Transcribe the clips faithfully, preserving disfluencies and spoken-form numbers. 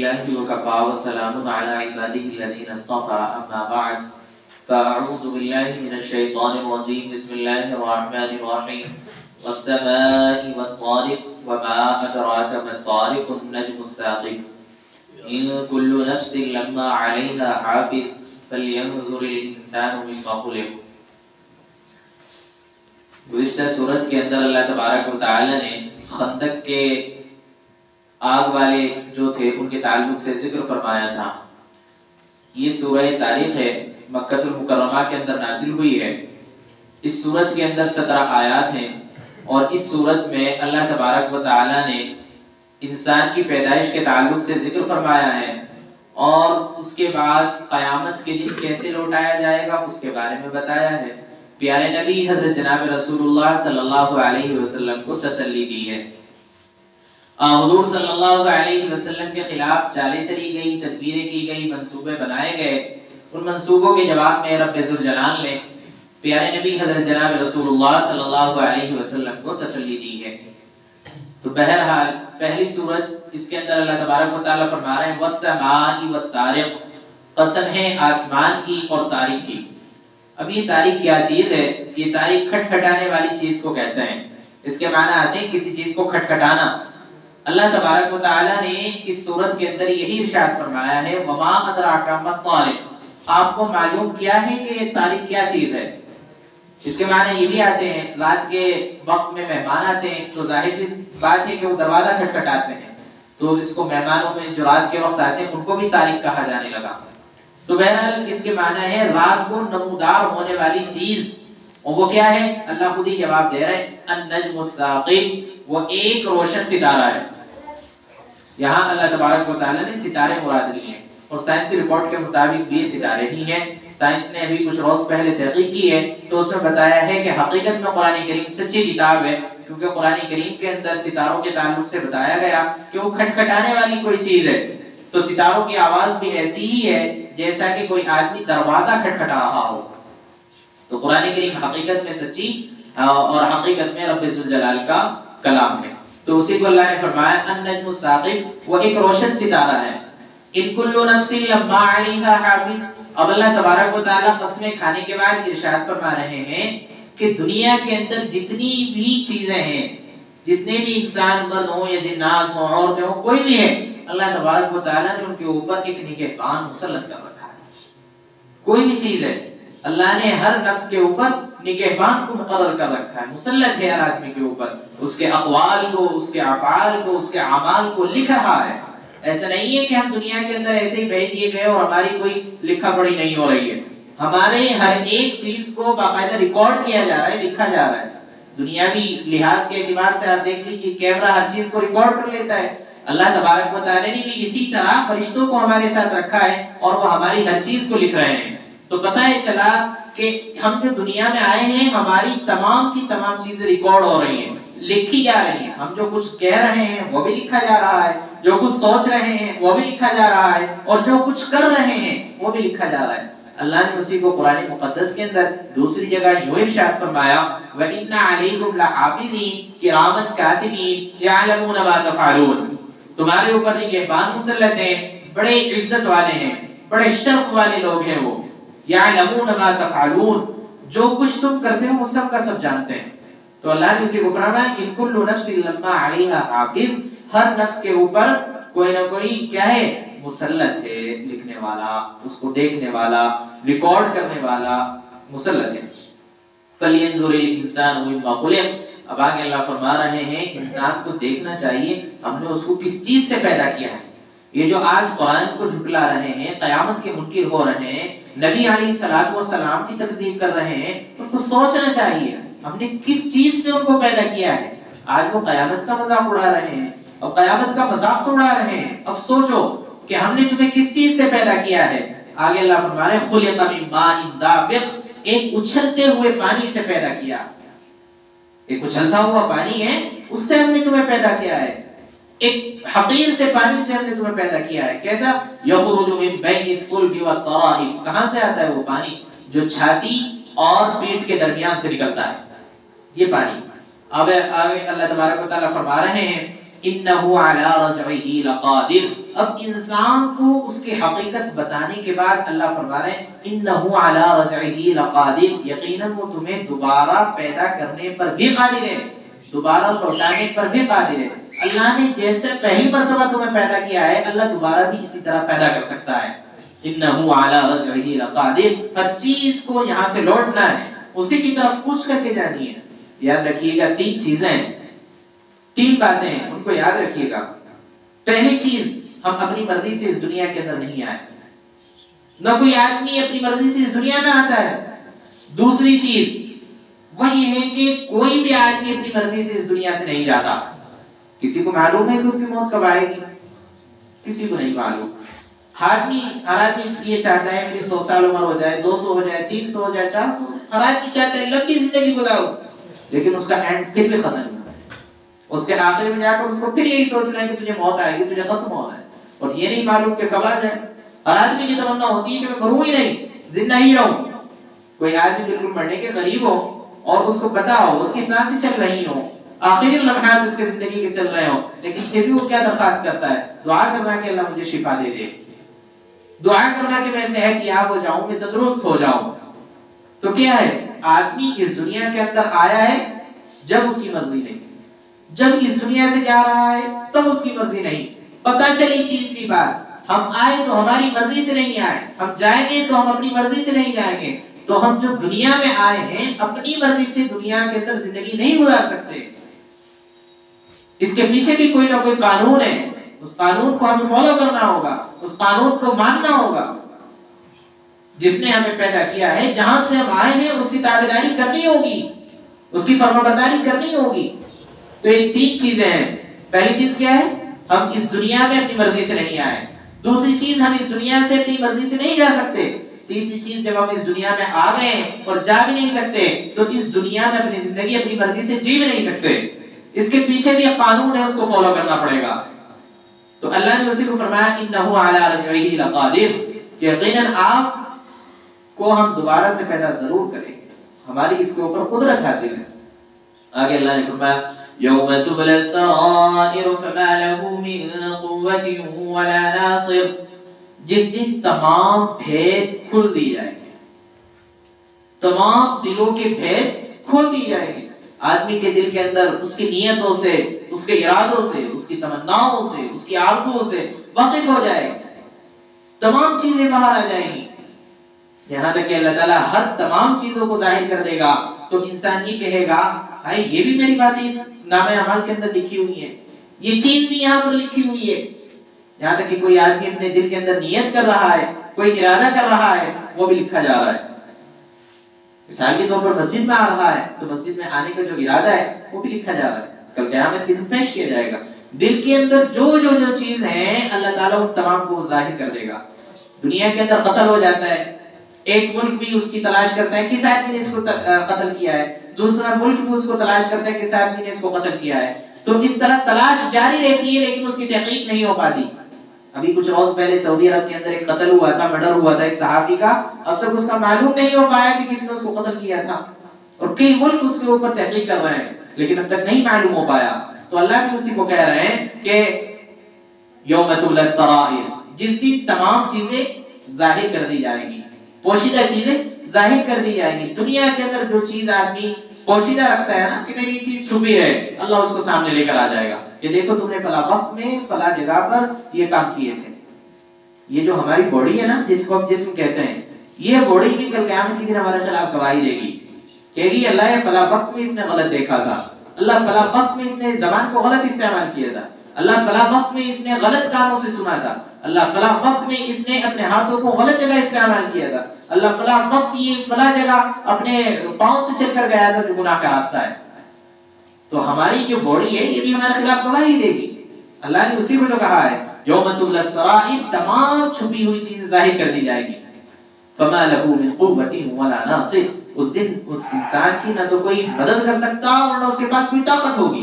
لله وكفى وسلام على عباده الذين اصطفى أما بعد فأعوذ بالله من الشيطان الرجيم بسم الله الرحمن الرحيم والسماء والطارق وما أدراك ما الطارق النجم الثاقب إن كل نفس لما عليها حافظ فلينظر الإنسان مما خلق. گزشتہ سورت کے اندر اللہ تبارک و تعالی نے خندق کے آگ والے جو تھے ان کے تعلق سے ذکر فرمایا تھا. یہ سورہ تاریخ ہے، مکہ المکرمہ کے اندر نازل ہوئی ہے. اس سورت کے اندر سترہ آیات ہیں اور اس سورت میں اللہ تبارک و تعالی نے انسان کی پیدائش کے تعلق سے ذکر فرمایا ہے اور اس کے بعد قیامت کے دن کیسے لوٹایا جائے گا اس کے بارے میں بتایا ہے. پیارے نبی حضرت جناب رسول اللہ صلی اللہ علیہ وسلم کو تسلی دی ہے. حضور صلی اللہ علیہ وسلم کے خلاف چالیں چلی گئی، تدبیریں کی گئی، منصوبے بنائے گئے. ان منصوبوں کے جواب میں رب ذوالجلال نے پیارے نبی حضرت جناب رسول اللہ صلی اللہ علیہ وسلم کو تسلی دی ہے. تو بہرحال پہلی سورت، اس کے اندر اللہ تبارک و تعالیٰ فرما رہے ہیں وَالسَّمَاءِ وَالطَّارِقِ، قسم ہے آسمان کی اور طارق کی. اب یہ طارق کیا چیز ہے؟ یہ طارق کھٹ کھٹانے والی چیز کو کہتے ہیں. اس کے معنی آتے ہیں کسی چیز کو کھٹ کھٹانا. اللہ تبارک و تعالیٰ نے اس سورت کے اندر یہی ارشاد فرمایا ہے وَمَا أَدْرَاكَ مَا الطَّارِقُ، آپ کو معلوم کیا ہے کہ یہ طارق کیا چیز ہے. اس کے معنی یہ بھی آتے ہیں رات کے وقت میں مہمان آتے ہیں تو ظاہر سی بات ہے کہ وہ دروازہ کھٹکھٹاتے ہیں، تو اس کو مہمانوں میں جو رات کے وقت آتے ہیں ان کو بھی طارق کہا جانے لگا. تو بہرحال اس کے معنی ہے رات کو نمودار ہونے والی چیز، اور وہ کیا ہے؟ اللہ خود ہی جواب دے رہے ہیں النجم الثاقب، وہ ایک روشن ستارہ ہے. یہاں اللہ تبارک و تعالیٰ نے ستارے مراد لیے ہیں اور سائنسی رپورٹ کے مطابق بھی ستارے ہی ہیں. سائنس نے ابھی کچھ روز پہلے تحقیق کی ہے تو اس میں بتایا ہے کہ حقیقت میں قرآن کریم سچی کتاب ہے، کیونکہ قرآن کریم کے اندر ستاروں کے تعلق سے بتایا گیا کہ وہ کھٹکھٹانے والی کوئی چیز ہے. تو ستاروں کی آواز بھی ایسی ہی ہے جیسا کہ کوئی آدمی دروازہ کھٹکھٹا رہا ہو. تو قرآن کریم حقیقت میں سچی اور حقیقت میں رب ذوالجلال کا کلام ہے. تو اسی کو اللہ نے فرمایا النجم الثاقب، وہ ایک روشن ستارہ ہے. ان کل نفس لما علیہا حافظ. اب اللہ تبارک و تعالیٰ قسمیں کھانے کے بعد ارشاد فرما رہے ہیں کہ دنیا کے اندر جتنی بھی چیزیں ہیں، جتنے بھی انسان مرد ہوں یا جنات ہوں، عورتیں ہوں، کوئی بھی ہے، اللہ تبارک و تعالیٰ نے ان کے اوپر ایک نگہبان مسلط کر رکھا ہے. کوئی بھی چیز ہے اللہ نے ہر نفس کے اوپر نگہبان کو مقرر کر رکھا ہے، مسلط ہے ہر آدمی کے اوپر. اس کے اقوال کو، اس کے افعال کو، اس کے اعمال کو لکھ رہا ہے. ایسا نہیں ہے کہ ہم دنیا کے اندر ایسے ہی بھیج دیے گئے اور ہماری کوئی لکھا پڑھی نہیں ہو رہی ہے. ہمارے ہر ایک چیز کو باقاعدہ ریکارڈ کیا جا رہا ہے، لکھا جا رہا ہے. دنیاوی لحاظ کے اعتبار سے آپ دیکھ لیجیے کیمرہ ہر چیز کو ریکارڈ کر لیتا ہے. اللہ تبارک و تعالیٰ نے بھی اسی طرح فرشتوں کو ہمارے ساتھ رکھا ہے اور وہ ہماری ہر چیز کو لکھ رہے ہیں. تو پتہ ہے چلا کہ ہم جو دنیا میں آئے ہیں ہماری تمام کی تمام چیزیں ریکارڈ ہو رہی ہیں، لکھی جا رہی ہیں. ہم جو کچھ کہہ رہے ہیں وہ بھی لکھا جا رہا ہے، جو کچھ سوچ رہے ہیں وہ بھی لکھا جا رہا ہے، اور جو کچھ کر رہے ہیں وہ بھی لکھا جا رہا ہے. اللہ نے اسی کو قرآن مقدس کے اندر دوسری جگہ یوں ارشاد فرمایا وَإِنَّ عَلَيْكُمْ لَحَافِظِينَ كِرَامًا كَاتِبِينَ يَعْلَمُونَ مَا تَفْعَلُونَ. تمہارے اوپر نگہبان مسلط ہیں، بڑے عزت والے ہیں، بڑے شرف والے لوگ ہیں. وہ یعلمون ما تفعلون، جو کچھ تم کرتے ہو وہ سب کا سب جانتے ہیں. تو اللہ نے اسی کو فرمایا ان کل نفس لما علیہا حافظ، ہر نفس کے اوپر کوئی نہ کوئی کیا ہے؟ مسلط ہے، لکھنے والا، اس کو دیکھنے والا، ریکارڈ کرنے والا مسلط ہے. فَلْيَنْظُرِ الْإِنسَانُ مِمَّا خُلِقَ. اب آگے اللہ فرما رہے ہیں انسان کو دیکھنا چاہیے ہم نے اس کو کس چیز سے پیدا کیا ہے. یہ جو آج قرآن کو جھٹلا رہے ہیں، قیامت کے منکر ہو رہے ہیں، نبی علیہ الصلوۃ والسلام کی تکذیب کر رہے ہیں، ان کو سوچنا چاہیے ہم نے کس چیز سے ان کو پیدا کیا ہے. آج وہ قیامت کا مذاق اڑا رہے ہیں اور قیامت کا مذاق تو اڑا رہے ہیں. اب سوچو کہ ہم نے تمہیں کس چیز سے پیدا کیا ہے. آگے اللہ فرما رہے ہیں خلق من ماء دافق، ایک اچھلتے ہوئے پانی سے پیدا کیا. ایک اچھلتا ہوا پانی ہے، اس سے ہم نے تمہیں پیدا کیا ہے. ایک حقیر سے پانی سے ہم نے تمہیں پیدا کیا ہے. کیسا؟ یخرج من بین الصلب والترائب. کہاں سے آتا ہے وہ پانی؟ جو چھاتی اور پیٹ کے درمیان سے نکلتا ہے یہ پانی. اب آگے اللہ تبارک و تعالیٰ فرما رہے ہیں انہ علی رجعہ لقادر. اب انسان کو اس کی حقیقت بتانے کے بعد اللہ فرما رہے ہیں انہ علی رجعہ لقادر، یقیناً وہ تمہیں دوبارہ پیدا کرنے پر بھی قادر ہے، دوبارہ لوٹانے پر بھی قادر ہے. اللہ نے جیسے پہلی مرتبہ تمہیں پیدا کیا ہے، اللہ دوبارہ بھی اسی طرح پیدا کر سکتا ہے. انہ علی رجعہ لقادر، ہر چیز کو یہاں سے لوٹنا ہے، اسی کی طرف کوچ کر کے جانی ہے. یاد رکھیے گا تین چیزیں، تین باتیں ہیں، ان کو یاد رکھیے گا. پہلی چیز، ہم اپنی مرضی سے اس دنیا کے اندر نہیں آئے، نہ کوئی آدمی اپنی مرضی سے اس دنیا میں آتا ہے. دوسری چیز وہ یہ ہے کہ کوئی بھی آدمی اپنی مرضی سے اس دنیا سے نہیں جاتا. کسی کو معلوم ہے کہ اس کی موت کب آئے گی؟ کسی کو نہیں معلوم. آدمی ہر آدمی یہ چاہتا ہے میری سو سال عمر ہو جائے، دو سو ہو جائے، تین سو ہو جائے، چار سو ہو جائے. ہر آدمی چاہتا ہے لمبی زندگی گزارو، لیکن اس کا اینڈ پھر بھی ختم نہیں ہوتا ہے. اس کے آخر میں جا کر اس کو پھر یہی سوچنا ہے کہ تجھے موت آئے گی، تجھے ختم ہونا ہے، اور یہ نہیں معلوم کہ کب آ جائے. ہر آدمی کی تمنا ہوتی ہے کہ میں مروں ہی نہیں، زندہ ہی رہوں. کوئی آدمی بالکل مرنے کے قریب ہو اور اس کو پتا ہو اس کی سانسیں چل رہی ہوں، آخری لمحات اس کے زندگی کے چل رہے ہوں، لیکن پھر بھی وہ کیا درخواست کرتا ہے؟ دعا کرنا کہ اللہ مجھے شفا دے دے، دعا کرنا کہ میں صحت یاب ہو جاؤں، میں تندرست ہو جاؤں. تو کیا ہے، آدمی اس دنیا کے اندر آیا ہے جب اس کی مرضی نہیں، جب اس دنیا سے جا رہا ہے تب اس کی مرضی نہیں. پتہ چلی تیسری بات، ہم آئے تو ہماری مرضی سے نہیں آئے، ہم جائیں گے تو ہم اپنی مرضی سے نہیں جائیں گے. تو ہم جو دنیا میں آئے ہیں اپنی مرضی سے دنیا کے اندر زندگی نہیں گزار سکتے. اس کے پیچھے بھی کوئی نہ کوئی قانون ہے، اس قانون کو ہمیں فالو کرنا ہوگا، اس قانون کو ماننا ہوگا. جس نے ہمیں پیدا کیا ہے، جہاں سے ہم آئے ہیں اس کی تابعداری کرنی ہوگی، اس کی فرمانبرداری کرنی ہوگی. تو یہ تین چیزیں ہیں. پہلی چیز کیا ہے؟ ہم اس دنیا میں اپنی مرضی سے نہیں آئے. دوسری چیز، ہم اس دنیا سے اپنی مرضی سے نہیں جا سکتے. تیسری چیز، جب ہم اس دنیا میں آ گئے اور جا بھی نہیں سکتے تو اس دنیا میں اپنی زندگی اپنی مرضی سے جی بھی نہیں سکتے. اس کے پیچھے بھی ایک قانون ہے، اس کو فالو کرنا پڑے گا. تو اللہ نے اسی کو فرمایا انہ علی رجعہ لقادر، کہ یقیناً آپ کو ہم دوبارہ سے پیدا ضرور کریں گے، ہماری اس کے اوپر قدرت حاصل ہے. آگے اللہ نے فرمایا یوم تبلی السرائر فما له من قوة ولا ناصر، جس دن تمام بھید کھل دی جائیں گے، تمام دلوں کے بھید کھل دی جائیں گے. آدمی کے دل کے اندر اس کی نیتوں سے، اس کے ارادوں سے، اس کی تمناؤں سے، اس کی آرزوؤں سے واقف ہو جائے گا. تمام چیزیں باہر آ جائیں گی، یہاں تک کہ اللہ تعالیٰ ہر تمام چیزوں کو ظاہر کر دے گا. تو انسان یہ کہے گا بھائی یہ بھی میری باتیں اس نامہ اعمال کے اندر لکھی ہوئی ہیں، یہ چیز بھی یہاں پر لکھی ہوئی ہے. یہاں تک کہ کوئی آدمی اپنے دل کے اندر نیت کر رہا ہے، کوئی ارادہ کر رہا ہے، وہ بھی لکھا جا رہا ہے. مثال کے طور پر مسجد میں آ رہا ہے تو مسجد میں آنے کا جو ارادہ ہے وہ بھی لکھا جا رہا ہے، کل قیامت کے دن پیش کیا جائے گا. دل کے اندر جو جو جو چیز ہیں اللہ تعالیٰ ان تمام کو ظاہر کر دے گا. دنیا کے اندر قتل ہو جاتا ہے، ایک ملک بھی اس کی تلاش کرتا ہے کس آدمی نے اس کو قتل کیا ہے، دوسرا ملک بھی اس کو تلاش کرتا ہے کس آدمی نے اس کو قتل کیا ہے. تو اس طرح تلاش جاری رہتی ہے لیکن اس کی تحقیق نہیں ہو پاتی. ابھی کچھ روز پہلے سعودی عرب کے اندر ایک قتل ہوا تھا، مرڈر ہوا تھا ایک صحافی کا، اب تک اس کا معلوم نہیں ہو پایا کہ کس نے اس کو قتل کیا تھا، اور کئی ملک اس کے اوپر تحقیق کر رہے ہیں لیکن اب تک نہیں معلوم ہو پایا. تو اللہ بھی اسی کو کہہ رہے ہیں کہ یوم تبلی السرائر، جس دن تمام چیزیں ظاہر کر دی جائیں گی، پوشیدہ چیزیں ظاہر کر دی جائیں گی. دنیا کے اندر جو چیز آدمی پوشیدہ رکھتا ہے نا کہ میری یہ چیز چھپی ہے، اللہ اس کو سامنے لے کر آ جائے گا کہ دیکھو تم نے فلاں وقت میں فلاں جگہ پر یہ کام کیے تھے. یہ جو ہماری باڈی ہے نا جس کو ہم جسم کہتے ہیں، یہ باڈی بھی کل قیامت کے دن ہمارے خلاف گواہی دے گی، کہے گی اللہ یہ فلاں وقت میں اس نے غلط دیکھا تھا، اللہ فلاں وقت میں اس نے زبان کو غلط استعمال کیا تھا، اللہ فلاں وقت میں اس نے غلط کانوں سے سنا تھا، اللہ فلاں وقت میں اس نے اپنے ہاتھوں کو غلط جگہ استعمال کیا تھا، اللہ فلاں وقت یہ فلاں جگہ اپنے پاؤں سے چل کر گیا تھا جو گناہ کا راستہ ہے. تو ہماری جو باڈی ہے یہ بھی ہمارے خلاف گواہی دے گی. اللہ نے اسی کو جو کہا ہے یوم تبلی السرائر، تمام چھپی ہوئی چیز ظاہر کر دی جائے گی. فما له من قوة ولا ناصر، اس دن اس انسان کی نہ تو کوئی مدد کر سکتا اور نہ اس کے پاس کوئی طاقت ہوگی.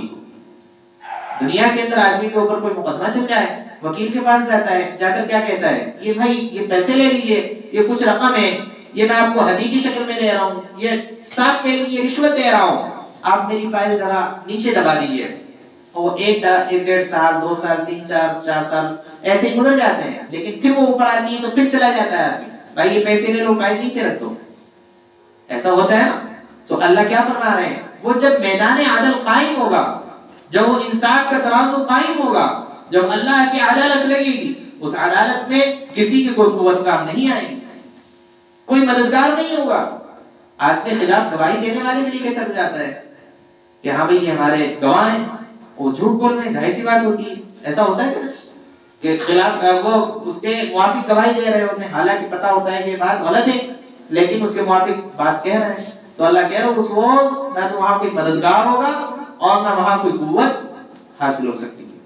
دنیا کے اندر آدمی کے اوپر کوئی مقدمہ چل جائے، وکیل کے پاس جاتا ہے، جا کر کیا کہتا ہے، یہ بھائی یہ پیسے لے لیجئے، یہ کچھ رقم ہے، یہ میں آپ کو ہدیے کی شکل میں دے رہا ہوں، یہ صاف کہہ لیجیے رشوت دے رہا ہوں، آپ میری فائل ذرا نیچے دبا دیجئے. وہ ایک ایک ڈیڑھ سال دو سال تین چار چار سال ایسے ہی گزر جاتے ہیں، لیکن پھر وہ اوپر آتی ہے تو پھر چلا جاتا ہے آدمی، بھائی یہ پیسے لے لو فائل نیچے رکھ دو، ایسا ہوتا ہے نا۔ تو اللہ کیا فرما رہے ہیں، وہ جب میدان عدل قائم ہوگا، جب وہ انصاف کا ترازو قائم ہوگا، جب اللہ کی عدالت لگے گی، اس عدالت میں کسی کی کوئی قوت کام نہیں آئے گی، کوئی مددگار نہیں ہوگا۔ آدمی خلاف گواہی دینے والے بھی لے کے چل جاتا ہے کہ ہاں بھئی یہ ہمارے گواہ ہیں، وہ جھوٹ بول رہے ہیں، ظاہر سی بات ہوتی ہے، ایسا ہوتا ہے کہ خلاف وہ اس کے موافق گواہی دے رہے ہوتے ہیں، حالانکہ پتہ ہوتا ہے کہ یہ بات غلط ہے لیکن اس کے موافق بات کہہ رہے ہیں۔ تو اللہ کہہ رہا ہے اس روز نہ تو وہاں کوئی مددگار ہوگا اور نہ وہاں کوئی قوت حاصل ہو سکتی ہے۔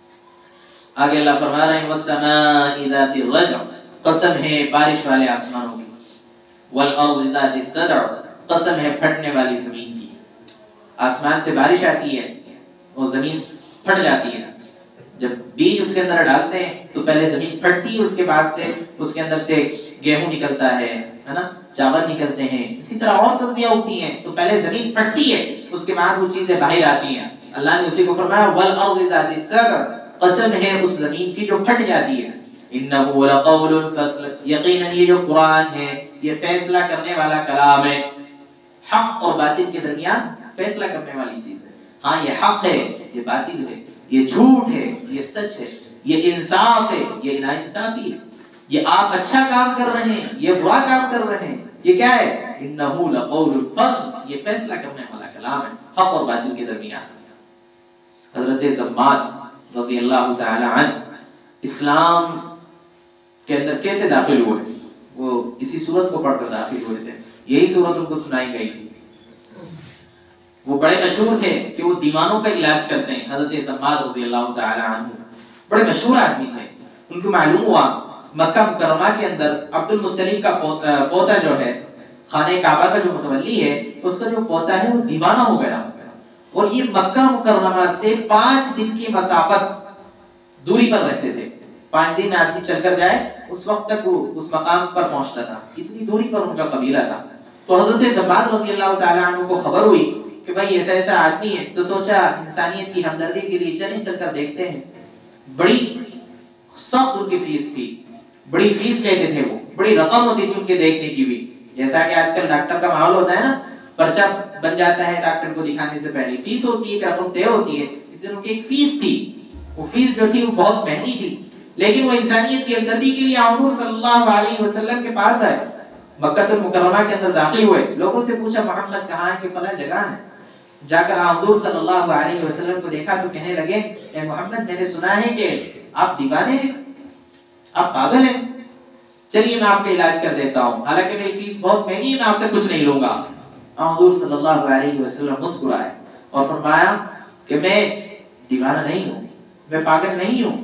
آگے اللہ فرما رہے ہیں وَالسَّمَاءِ ذَاتِ الرَّجْعِ، قسم ہے بارش والے آسمانوں کی، وَالْأَرْضِ ذَاتِ الصَّدْعِ، قسم ہے پھٹنے والی زمین کی۔ آسمان سے بارش آتی ہے اور زمین پھٹ جاتی ہے، جب بیج اس کے اندر ڈالتے ہیں تو پہلے زمین پھٹتی ہے، اس کے بعد سے اس کے اندر سے گیہوں نکلتا ہے ہے نا، چاول نکلتے ہیں، اسی طرح اور سبزیاں ہوتی ہیں، تو پہلے زمین پھٹتی ہے اس کے بعد وہ چیزیں باہر آتی ہیں۔ اللہ نے اسی کو فرمایا وَالْأَرْضِ ذَاتِ الصَّدْعِ، قسم ہے اس زمین کی جو پھٹ جاتی ہے۔ إِنَّهُ لَقَوْلٌ فَصْلٌ، یقیناً یہ جو قرآن ہے یہ فیصلہ کرنے والا کلام ہے، حق اور باطل کے درمیان فیصلہ کرنے والی چیز ہے۔ ہاں یہ حق ہے، یہ باطل ہے، یہ جھوٹ ہے، یہ سچ ہے، یہ انصاف ہے، یہ ناانصافی ہے، یہ آپ اچھا کام کر رہے ہیں، یہ برا کام کر رہے ہیں، یہ کیا ہے؟ انہ لقول الفصل، یہ فیصلہ کرنے والا کلام ہے حق اور باطل کے درمیان۔ حضرت زماد رضی اللہ تعالی عنہ اسلام کے اندر کیسے داخل ہوئے؟ وہ اسی سورت کو پڑھ کر داخل ہوئے تھے، یہی سورت ان کو سنائی گئی تھی۔ وہ بڑے مشہور تھے کہ وہ دیوانوں کا علاج کرتے ہیں۔ حضرت زماد رضی اللہ تعالی عنہ بڑے مشہور آدمی تھے۔ ان کو معلوم ہوا مکہ مکرمہ کے اندر عبد المطلب کا پوتا جو ہے، خانہ کعبہ کا جو متولی ہے، اس کا جو پوتا ہے وہ دیوانہ ہو گیا، اور یہ مکہ مکرمہ سے پانچ دن کی مسافت دوری پر رہتے تھے۔ پانچ دن آدمی چل کر جائے اس وقت تک وہ اس مقام پر پہنچتا تھا، اتنی دوری پر ان کا قبیلہ تھا۔ تو حضرت زماد رضی اللہ تعالی عنہ کو خبر ہوئی کہ بھائی ایسا ایسا آدمی ہے، تو سوچا انسانیت کی ہمدردی کے لیے چلیں چل کر دیکھتے ہیں۔ بڑی سخت ان کی فیس تھی، بڑی فیس لیتے تھے، وہ بڑی رقم ہوتی تھی ان کے دیکھنے کی بھی، جیسا کہ آج کل ڈاکٹر کا ماحول ہوتا ہے نا، پرچہ بن جاتا ہے ڈاکٹر کو دکھانے سے پہلے، فیس ہوتی ہے کہ رقم طے ہوتی ہے، اس لیے ان کی ایک فیس تھی، وہ فیس جو تھی وہ بہت مہنگی تھی، لیکن وہ انسانیت کی ہمدردی کے لیے حضور صلی اللہ علیہ وسلم کے پاس آئے، مکہ المکرمہ کے اندر داخل ہوئے، لوگوں سے پوچھا محمد کہاں ہے، کہ فلاں جگہ ہے۔ جا کر حضور صلی اللہ علیہ وسلم کو دیکھا تو کہنے لگے اے محمد میں نے سنا ہے کہ آپ دیوانے ہیں، آپ پاگل ہیں، چلیے میں آپ کا علاج کر دیتا ہوں، حالانکہ میری فیس بہت مہنگی ہے، میں آپ سے کچھ نہیں لوں گا۔ حضور صلی اللہ علیہ وسلم مسکرائے اور فرمایا کہ میں دیوانہ نہیں ہوں، میں پاگل نہیں ہوں۔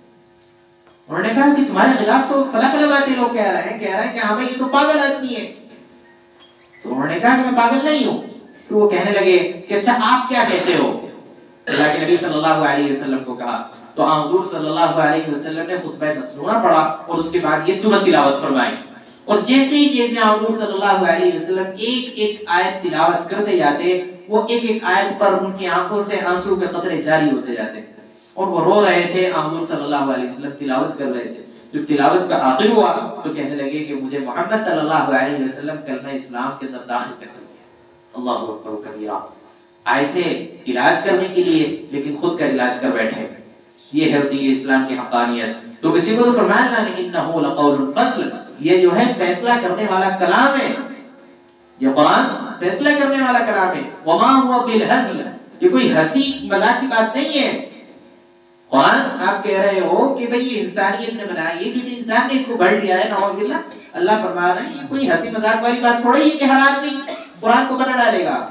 انہوں نے کہا کہ تمہارے خلاف تو فلاں فلاں باتیں لوگ کہہ رہے ہیں کہہ رہے ہیں کہ ہاں بھائی یہ تو پاگل آدمی ہے۔ تو انہوں نے کہا کہ میں پاگل نہیں ہوں۔ تو وہ کہنے لگے کہ اچھا آپ کیا کہتے ہو؟ اللہ کے نبی صلی اللہ علیہ وسلم کو کہا، تو حضور صلی اللہ علیہ وسلم نے خطبہ مسنونہ پڑھا اور اس کے بعد یہ سورت تلاوت فرمائی، اور جیسے ہی جیسے حضور صلی اللہ علیہ وسلم ایک ایک آیت تلاوت کرتے جاتے، وہ ایک ایک آیت پر ان کی آنکھوں سے آنسو کے قطرے جاری ہوتے جاتے، اور وہ رو رہے تھے، حضور صلی اللہ علیہ وسلم تلاوت کر رہے تھے۔ جب تلاوت کا آخر ہوا تو کہنے لگے کہ مجھے محمد صلی اللہ علیہ وسلم کلمہ اسلام کے اندر داخل کر دیا۔ اللہ اکبر و کبیرہ، آئے تھے علاج کرنے کے لیے لیکن خود کا علاج کر بیٹھے، یہ ہے ہوتی ہے اسلام کی حقانیت۔ تو اسی کو تو فرمایا اللہ نے انہ لقول الفصل، یہ جو ہے فیصلہ کرنے والا کلام ہے، یہ قرآن فیصلہ کرنے والا کلام ہے۔ وما هو بالهزل، یہ کوئی ہنسی مذاق کی بات نہیں ہے۔ قرآن آپ کہہ رہے ہو کہ بھئی یہ انسانیت نے بنائی ہے، کسی انسان نے اس کو گھڑ لیا ہے، نعوذ باللہ، اللہ فرما رہے ہیں یہ کوئی ہنسی مذاق والی بات تھوڑی ہے کہ ہر آدمی قرآن کو بنا ڈالے گا،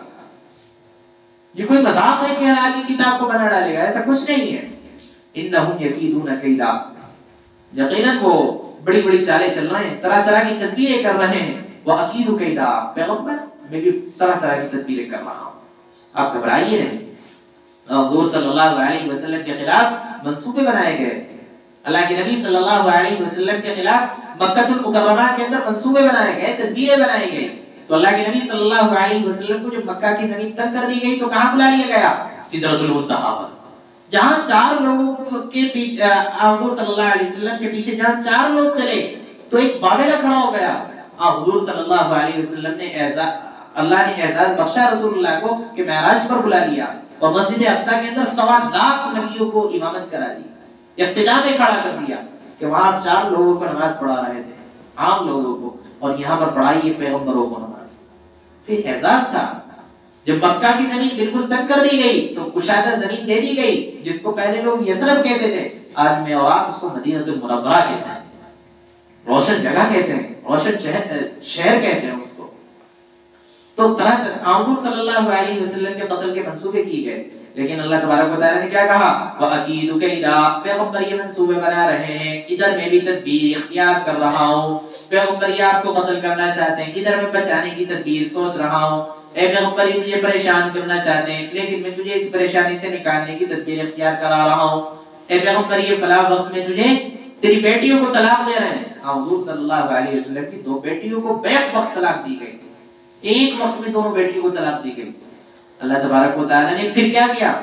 یہ کوئی مذاق ہے کہ ہر آدمی کتاب کو بنا ڈالے گا، ایسا کچھ نہیں ہے۔ انہم یکیدون کیدا، یقیناً وہ بڑی بڑی چالیں چل رہے ہیں، طرح طرح کی تدبیریں کر رہے ہیں۔ وَأَكِيدُ كَيْدًا، پیغمبر میں بھی طرح طرح کی تدبیریں کر رہا ہوں، آپ گھبرائیے نہیں۔ حضور صلی اللہ علیہ وسلم کے خلاف منصوبے بنائے گئے، اللہ کے نبی صلی اللہ علیہ وسلم کے خلاف مکہ المکرمہ کے اندر منصوبے بنائے گئے، تدبیریں بنائی گئی۔ تو اللہ کے نبی صلی اللہ علیہ وسلم کو جب مکہ کی زمین تنگ کر دی گئی تو کہاں بلا لیا گیا؟ سدرۃ المنتہا پر۔ جہاں چار لوگوں کے حضور صلی اللہ علیہ وسلم کے پیچھے جہاں چار لوگ چلے تو ایک باغیلا کھڑا ہو گیا. حضور صلی اللہ علیہ وسلم نے اعزاز اللہ نے اعزاز بخشا رسول اللہ کو کہ معراج پر بلا لیا اور مسجد اقصیٰ کے اندر سوا لاکھ نبیوں کو امامت کرا دی، اقتداء میں کھڑا کر دیا کہ وہاں چار لوگوں کو نماز پڑھا رہے تھے، عام لوگوں کو، اور یہاں پر پڑھائی ہے پیغمبروں کو نماز. تو اعزاز تھا. جب مکہ کی زمین بالکل تنگ کر دی گئی تو کشادہ زمین دے دی گئی، جس کو پہلے لوگ یثرب کہتے تھے، آج میں اور آپ اس کو مدینہ المنورہ کہتے ہیں، روشن جگہ کہتے ہیں، روشن شہر کہتے ہیں اس کو. تو طرح طرح حضور صلی اللہ علیہ وسلم کے قتل کے منصوبے کیے گئے، لیکن اللہ تبارک و تعالیٰ نے کیا کہا؟ وَأَكِيدُ كَيْدًا. پیغمبر یہ منصوبے بنا رہے ہیں، ادھر میں بھی تدبیر اختیار کر رہا ہوں. پیغمبر یہ آپ کو قتل کرنا چاہتے ہیں، ادھر میں بچانے کی تدبیر سوچ رہا ہوں. اے پیغمبر یہ تجھے پریشان کرنا چاہتے ہیں، لیکن میں تجھے اس پریشانی سے نکالنے کی تدبیر اختیار کرا رہا ہوں. اے پیغمبر یہ فلاں وقت میں تجھے تیری بیٹیوں کو طلاق دے رہے ہیں. حضور صلی اللہ علیہ وسلم کی دو بیٹیوں کو بیک وقت طلاق دی گئی، ایک وقت میں دونوں بیٹیوں کو طلاق دی گئی. اللہ تبارک و تعالیٰ نے پھر کیا کیا؟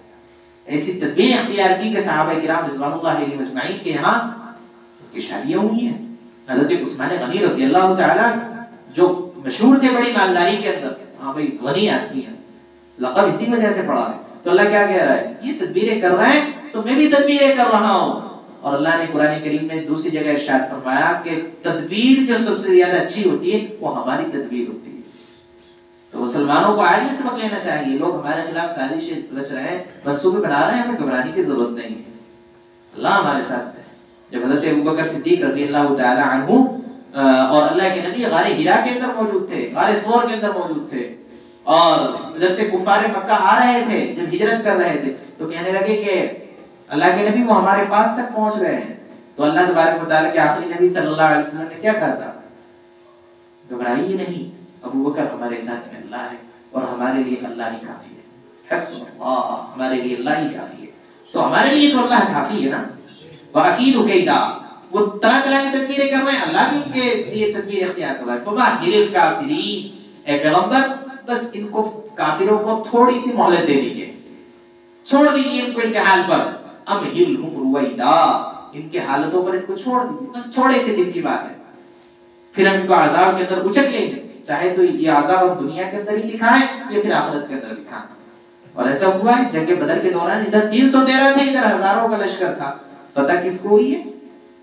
ایسی تدبیر اختیار کی کہ صحابہ کرام رضوان اللہ علیہ مجمعین کے یہاں کی شادیاں ہوئی ہیں. حضرت عثمان غنی رضی اللہ تعالیٰ جو مشہور تھے بڑی مالداری کے اندر، ہاں بھائی غنی آدمی ہے، لقب اسی وجہ سے پڑا ہے. تو اللہ کیا کہہ رہا ہے؟ یہ تدبیریں کر رہے ہیں تو میں بھی تدبیریں کر رہا ہوں. اور اللہ نے قرآن کریم میں دوسری جگہ ارشاد فرمایا کہ تدبیر جو سب سے زیادہ اچھی ہوتی ہے وہ ہماری تدبیر ہوتی ہے. تو مسلمانوں کو آج بھی سبق لینا چاہیے. لوگ ہمارے خلاف سازشیں رچ رہے ہیں، منصوبے بنا رہے ہیں، ہمیں گھبرانے کی ضرورت نہیں ہے. اللہ ہمارے ساتھ ہے. جب حضرت ابوبکر صدیق رضی اللہ تعالی عنہ اور اللہ کے نبی غار ہرا کے اندر موجود تھے، غار ثور کے اندر موجود تھے، اور ادھر سے کفار مکہ آ رہے تھے، جب ہجرت کر رہے تھے تو کہنے لگے کہ اللہ کے نبی وہ ہمارے پاس تک پہنچ گئے ہیں. تو اللہ تبارک و تعالیٰ کے آخری نبی صلی اللہ علیہ وسلم نے کیا کہا تھا؟ گھبرائیے نہیں، ابوبکر ہمارے ساتھ میں اللہ ہے اور ہمارے لیے اللہ ہی کافی ہے. حسبنا اللہ، ہمارے لیے اللہ ہی کافی ہے. تو ہمارے لیے تو اللہ کافی ہے نا. وَأَكِيدُ كَيْدًا. وہ طرح طرح کی تدبیریں کر رہے ہیں، اللہ بھی ان کے لیے تدبیر اختیار کر رہا ہے. فَمَهِّلِ الْكَافِرِينَ. اے پیغمبر بس ان کو کافروں کو تھوڑی سی مہلت دے دیجئے، چھوڑ دیجئے ان کو امتحان پر. أَمْهِلْهُمْ رُوَيْدًا. ان کے حالتوں پر ان کو چھوڑ دیجئے، بس تھوڑے سے دن کی بات ہے، پھر ہم ان کو عذاب کے اندر اچک لیں گے. چاہے تو یہ عذاب ہم دنیا کے اندر ہی دکھائیں یا پھر آخرت کے اندر دکھائیں. اور ایسا ہوا ہے جنگ بدر کے دوران ادھر تین سو تیرہ تھے، ادھر ہزاروں کا لشکر تھا. فتح کس کو ہوئی ہے؟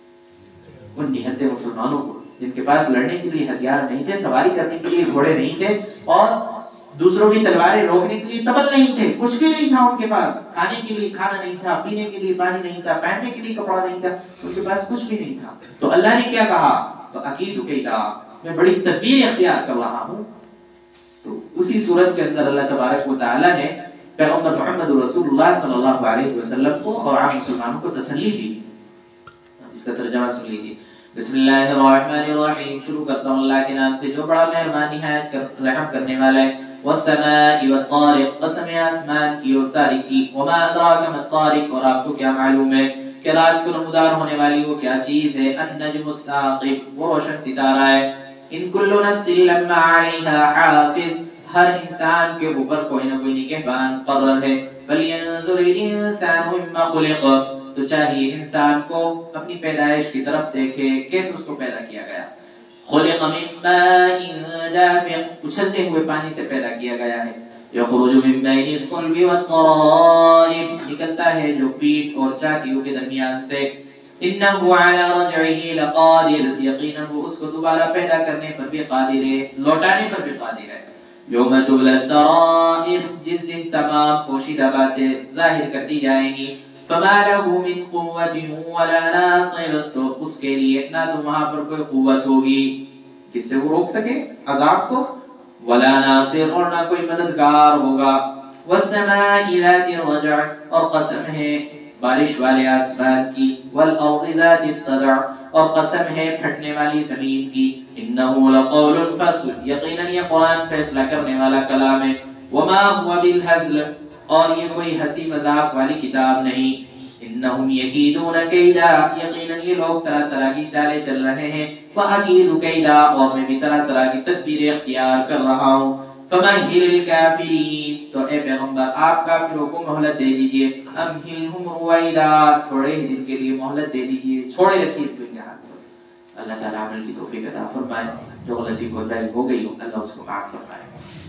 ان نہتے مسلمانوں کو جن کے پاس لڑنے کے لیے ہتھیار نہیں تھے، سواری کرنے کے لیے گھوڑے نہیں تھے، اور دوسروں کی تلواریں روکنے کے لیے تبل نہیں تھے، کچھ بھی نہیں تھا ان کے پاس. کھانے کے لیے کھانا نہیں تھا، پینے کے لیے پانی نہیں تھا، پہننے کے لیے کپڑا نہیں تھا، ان کے پاس کچھ بھی نہیں تھا. تو اللہ نے کیا کہا؟ وَأَكِيدُ كَيْدًا. میں بڑی تدبیر اختیار کر رہا ہوں. تو اسی صورت کے اندر اللہ تبارک و تعالیٰ نے پیغمبر محمد رسول اللہ صلی اللہ علیہ وسلم کو اور عام مسلمانوں کو تسلی دی. اس کا ترجمہ سن لیجیے. بسم اللہ الرحمن الرحیم. شروع کرتا ہوں اللہ کے نام سے جو بڑا مہربان نہایت رحم کرنے والا ہے. والسماء والطارق. قسم ہے آسمان کی اور تاریک کی. وما ادراک ما الطارق. اور آپ کو کیا معلوم ہے کہ رات کو نمودار ہونے والی وہ کیا چیز ہے؟ النجم الثاقب. وہ روشن ستارہ ہے. ان کل نفس لما علیہا حافظ. ہر انسان کے اوپر کوئی نہ کوئی نگہبان مقرر ہے. فلینظر الانسان مما خلق. تو چاہیے انسان کو اپنی پیدائش کی طرف دیکھے، کیسے اس کو پیدا کیا گیا. خلق من ماء دافق. اچھلتے ہوئے پانی سے پیدا کیا گیا ہے. یخرج من بین الصلب والترائب. نکلتا ہے جو پیٹ اور چھاتیوں کے درمیان سے. انه على رجعه لقادر. یقینا وہ اس کو دوبارہ پیدا کرنے پر بھی قادر ہے، لوٹانے پر بھی قادر ہے. یوم تبلی السرائر. جس دن تمام پوشیدہ باتیں ظاہر کر دی جائیں گی. فما له من قوة ولا ناصر. تو اس کے لیے نہ تو وہاں پر کوئی قوت ہوگی جس سے وہ روک سکے عذاب کو، ولا ناصر اور نہ کوئی مددگار ہوگا. والسماء ذات الرجع. اور قسم ہے بارش والے آسمان کی. والارض ذات الصدع. اور قسم ہے پھٹنے والی زمین کی. انه لقول فصل. یقینا یہ قرآن فیصلہ کرنے والا کلام ہے. وما هو بالهزل. اور یہ کوئی ہنسی مذاق والی کتاب نہیں. انہم یکیدون کیدا. یقینا یہ لوگ طرح طرح کی چالیں چل رہے ہیں. واکید کیدا. اور میں بھی طرح طرح کی تدبیر اختیار کر رہا ہوں. فمہل الکافرین. تو اے پیغمبر آپ کافروں کو مہلت دے دیجئے، امہلہم رویدا، تھوڑے ہی دن کے لیے مہلت دے دیجئے، چھوڑے رکھیے دنیا حال۔ اللہ تعالیٰ عمل کی توفیق عطا فرمائے، جو غلطی کوتاہی ہو گئی ہو اللہ اس کو معاف فرمائے۔